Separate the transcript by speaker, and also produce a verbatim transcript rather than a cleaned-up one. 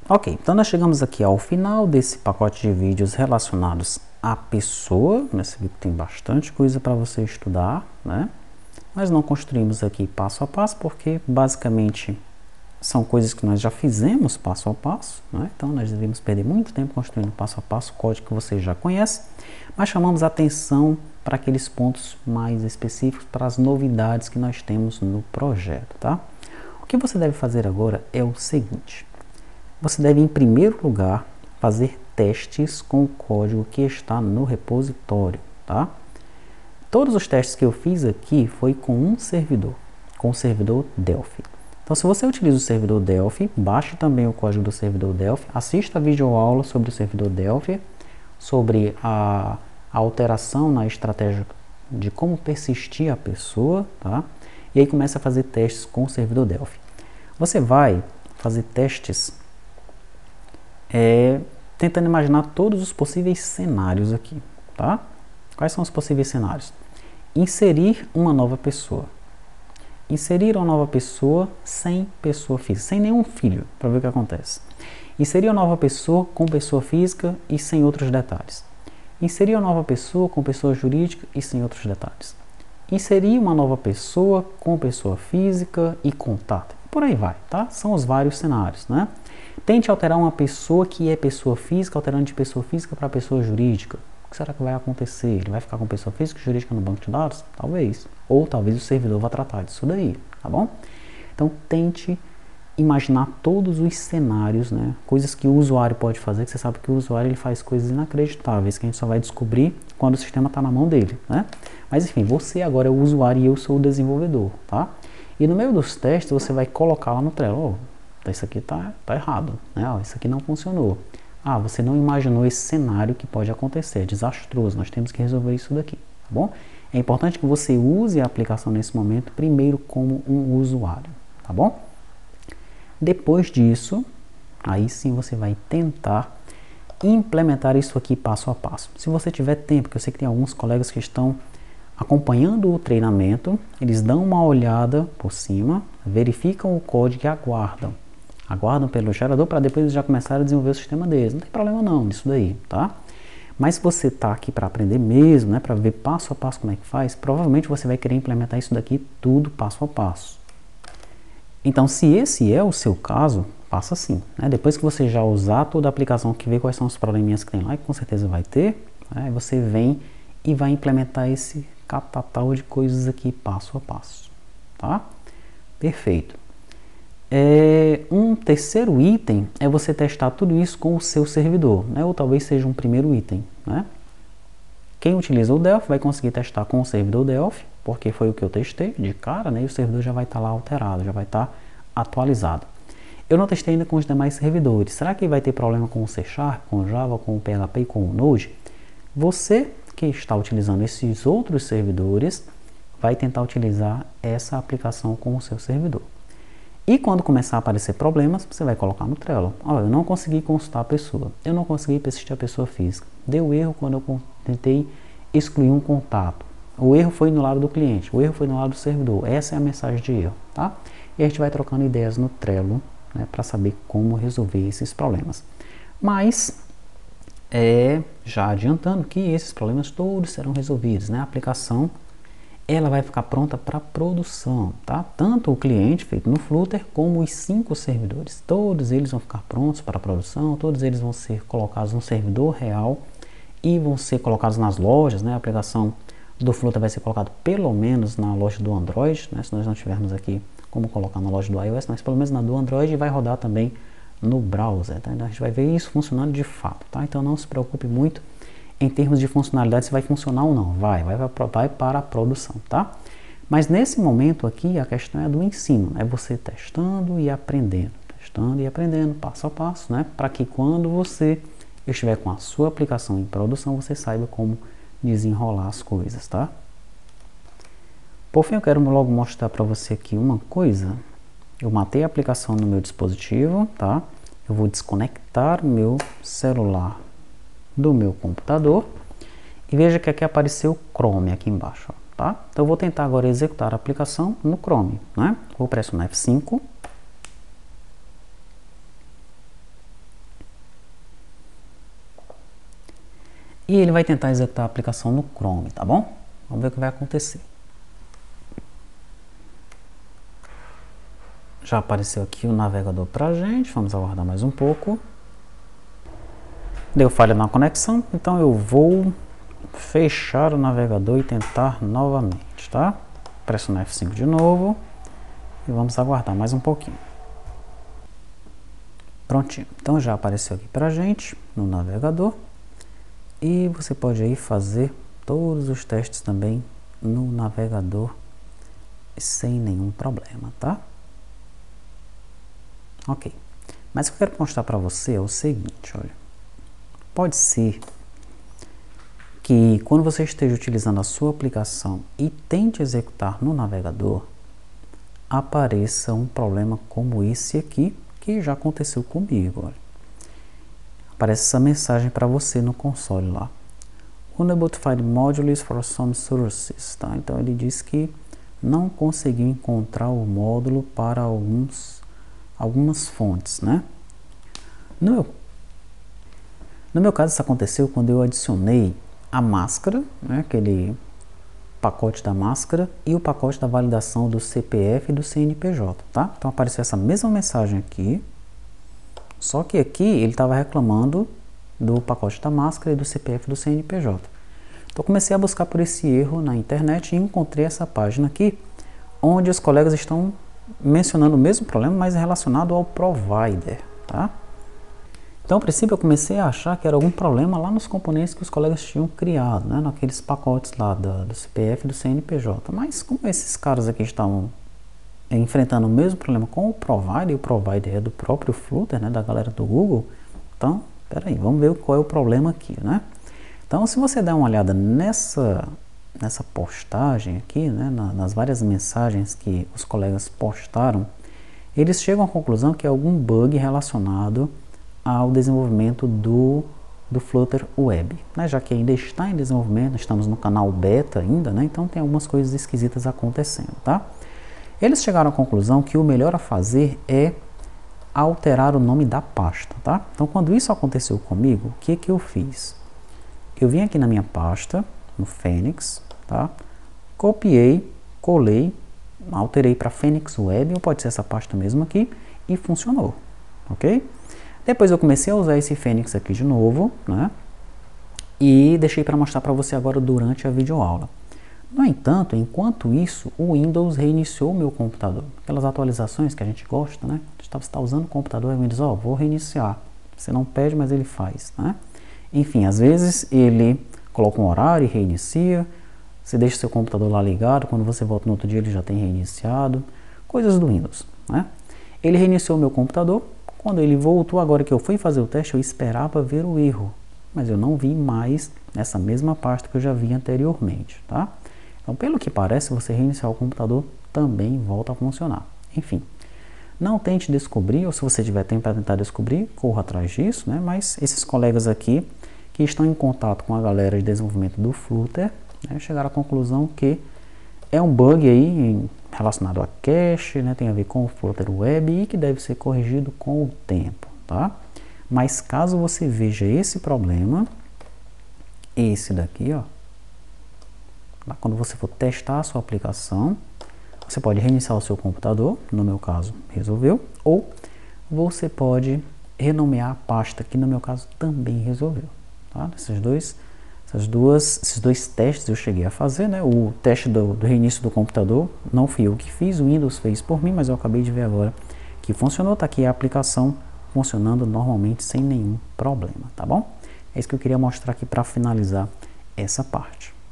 Speaker 1: Ok, então nós chegamos aqui ao final desse pacote de vídeos relacionados à pessoa. Nesse vídeo tem bastante coisa para você estudar, né? Nós não construímos aqui passo a passo porque basicamente são coisas que nós já fizemos passo a passo, né? Então nós devemos perder muito tempo construindo passo a passo, código que você já conhece, mas chamamos atenção para aqueles pontos mais específicos, para as novidades que nós temos no projeto, tá? O que você deve fazer agora é o seguinte: você deve, em primeiro lugar, fazer testes com o código que está no repositório, tá? Todos os testes que eu fiz aqui foi com um servidor, com o servidor Delphi. Então, se você utiliza o servidor Delphi, baixe também o código do servidor Delphi, assista a videoaula sobre o servidor Delphi, sobre a, a alteração na estratégia de como persistir a pessoa, tá? E aí começa a fazer testes com o servidor Delphi. Você vai fazer testes É, tentando imaginar todos os possíveis cenários aqui, tá? Quais são os possíveis cenários? Inserir uma nova pessoa. Inserir uma nova pessoa sem pessoa física, sem nenhum filho, para ver o que acontece. Inserir uma nova pessoa com pessoa física e sem outros detalhes. Inserir uma nova pessoa com pessoa jurídica e sem outros detalhes. Inserir uma nova pessoa com pessoa física e contato. Por aí vai, tá? São os vários cenários, né? Tente alterar uma pessoa que é pessoa física, alterando de pessoa física para pessoa jurídica. O que será que vai acontecer? Ele vai ficar com pessoa física e jurídica no banco de dados? Talvez. Ou talvez o servidor vá tratar disso daí, tá bom? Então tente imaginar todos os cenários, né? Coisas que o usuário pode fazer, que você sabe que o usuário ele faz coisas inacreditáveis, que a gente só vai descobrir quando o sistema está na mão dele, né? Mas enfim, você agora é o usuário e eu sou o desenvolvedor, tá? E no meio dos testes você vai colocar lá no Trello, oh, isso aqui tá, tá errado, né? Oh, isso aqui não funcionou. Ah, você não imaginou esse cenário que pode acontecer, é desastroso, nós temos que resolver isso daqui, tá bom? É importante que você use a aplicação nesse momento primeiro como um usuário, tá bom? Depois disso, aí sim você vai tentar implementar isso aqui passo a passo. Se você tiver tempo, que eu sei que tem alguns colegas que estão acompanhando o treinamento, eles dão uma olhada por cima, verificam o código e aguardam. Aguardam pelo gerador para depois já começar a desenvolver o sistema deles. Não tem problema não nisso daí, tá? Mas se você está aqui para aprender mesmo, né, para ver passo a passo como é que faz, provavelmente você vai querer implementar isso daqui tudo passo a passo. Então, se esse é o seu caso, faça assim, né? Depois que você já usar toda a aplicação, que vê quais são os probleminhas que tem lá, e com certeza vai ter, né? Você vem e vai implementar esse catatal de coisas aqui passo a passo, tá? Perfeito. É, um terceiro item é você testar tudo isso com o seu servidor, né? Ou talvez seja um primeiro item, né? Quem utiliza o Delphi vai conseguir testar com o servidor Delphi, porque foi o que eu testei de cara, né? E o servidor já vai estar lá alterado, já vai estar atualizado. Eu não testei ainda com os demais servidores. Será que vai ter problema com o C Sharp, com o Java, com o P H P e com o Node? Você que está utilizando esses outros servidores vai tentar utilizar essa aplicação com o seu servidor. E quando começar a aparecer problemas, você vai colocar no Trello. Olha, eu não consegui consultar a pessoa, eu não consegui persistir a pessoa física. Deu erro quando eu tentei excluir um contato. O erro foi no lado do cliente, o erro foi no lado do servidor. Essa é a mensagem de erro, tá? E a gente vai trocando ideias no Trello, né, para saber como resolver esses problemas. Mas, é, já adiantando que esses problemas todos serão resolvidos, né? A aplicação ela vai ficar pronta para produção, tá? Tanto o cliente feito no Flutter como os cinco servidores, todos eles vão ficar prontos para produção, todos eles vão ser colocados no servidor real e vão ser colocados nas lojas, né? A aplicação do Flutter vai ser colocada pelo menos na loja do Android, né? Se nós não tivermos aqui como colocar na loja do iOS, mas pelo menos na do Android, vai rodar também no browser, tá? Então a gente vai ver isso funcionando de fato, tá? Então não se preocupe muito em termos de funcionalidade se vai funcionar ou não, vai, vai, vai para a produção, tá? Mas nesse momento aqui a questão é do ensino, é você testando e aprendendo, testando e aprendendo passo a passo, né? Para que quando você estiver com a sua aplicação em produção, você saiba como desenrolar as coisas, tá? Por fim, eu quero logo mostrar para você aqui uma coisa. Eu matei a aplicação no meu dispositivo, tá? Eu vou desconectar o meu celular do meu computador e veja que aqui apareceu o Chrome aqui embaixo, ó, tá? Então eu vou tentar agora executar a aplicação no Chrome, né? Vou pressionar F cinco. e ele vai tentar executar a aplicação no Chrome, tá bom? Vamos ver o que vai acontecer. Já apareceu aqui o navegador pra gente, vamos aguardar mais um pouco. Deu falha na conexão, então eu vou fechar o navegador e tentar novamente, tá? Pressionar F cinco de novo e vamos aguardar mais um pouquinho. Prontinho, então já apareceu aqui pra gente no navegador e você pode aí fazer todos os testes também no navegador sem nenhum problema, tá? Ok, mas o que eu quero mostrar para você é o seguinte, olha, pode ser que quando você esteja utilizando a sua aplicação e tente executar no navegador, apareça um problema como esse aqui, que já aconteceu comigo, olha. Aparece essa mensagem para você no console lá. Unable to find modules for some sources, tá? Então ele diz que não conseguiu encontrar o módulo para alguns algumas fontes, né? No meu, no meu caso, isso aconteceu quando eu adicionei a máscara, né, aquele pacote da máscara e o pacote da validação do C P F e do C N P J, tá? Então apareceu essa mesma mensagem aqui, só que aqui ele estava reclamando do pacote da máscara e do C P F e do C N P J. Então comecei a buscar por esse erro na internet e encontrei essa página aqui, onde os colegas estão mencionando o mesmo problema, mas relacionado ao provider, tá? Então, a princípio, eu comecei a achar que era algum problema lá nos componentes que os colegas tinham criado, né? Naqueles pacotes lá do, do C P F e do C N P J. Mas como esses caras aqui estavam é, enfrentando o mesmo problema com o provider, e o provider é do próprio Flutter, né? Da galera do Google, então, peraí, vamos ver qual é o problema aqui, né? Então, se você der uma olhada nessa... nessa postagem aqui, né, nas várias mensagens que os colegas postaram, eles chegam à conclusão que é algum bug relacionado ao desenvolvimento do, do Flutter Web, né, já que ainda está em desenvolvimento, estamos no canal beta ainda, né, então tem algumas coisas esquisitas acontecendo, tá? Eles chegaram à conclusão que o melhor a fazer é alterar o nome da pasta, tá? Então, quando isso aconteceu comigo, o que que eu fiz? Eu vim aqui na minha pasta, no Phoenix, tá? Copiei, colei, alterei para Phoenix Web, ou pode ser essa pasta mesmo aqui, e funcionou, ok? Depois eu comecei a usar esse Phoenix aqui de novo, né? E deixei para mostrar para você agora durante a videoaula. No entanto, enquanto isso, o Windows reiniciou o meu computador. Aquelas atualizações que a gente gosta, né? Você está usando o computador e o Windows, ó, vou reiniciar. Você não pede, mas ele faz, né? Enfim, às vezes ele coloca um horário e reinicia, você deixa seu computador lá ligado, quando você volta no outro dia ele já tem reiniciado, coisas do Windows, né? Ele reiniciou o meu computador, quando ele voltou, agora que eu fui fazer o teste, eu esperava ver o erro, mas eu não vi mais nessa mesma pasta que eu já vi anteriormente, tá? Então, pelo que parece, você reiniciar o computador também volta a funcionar. Enfim, não tente descobrir, ou se você tiver tempo para tentar descobrir, corra atrás disso, né? Mas esses colegas aqui, que estão em contato com a galera de desenvolvimento do Flutter, né, chegaram à conclusão que é um bug aí relacionado a cache, né, tem a ver com o Flutter Web e que deve ser corrigido com o tempo, tá? Mas caso você veja esse problema, esse daqui, ó, quando você for testar a sua aplicação, você pode reiniciar o seu computador, no meu caso resolveu, ou você pode renomear a pasta, que no meu caso também resolveu. Tá? Esses dois, essas duas, esses dois testes eu cheguei a fazer, né? O teste do, do reinício do computador não fui eu que fiz, o Windows fez por mim, mas eu acabei de ver agora que funcionou. Tá aqui a aplicação funcionando normalmente sem nenhum problema, tá bom? É isso que eu queria mostrar aqui para finalizar essa parte.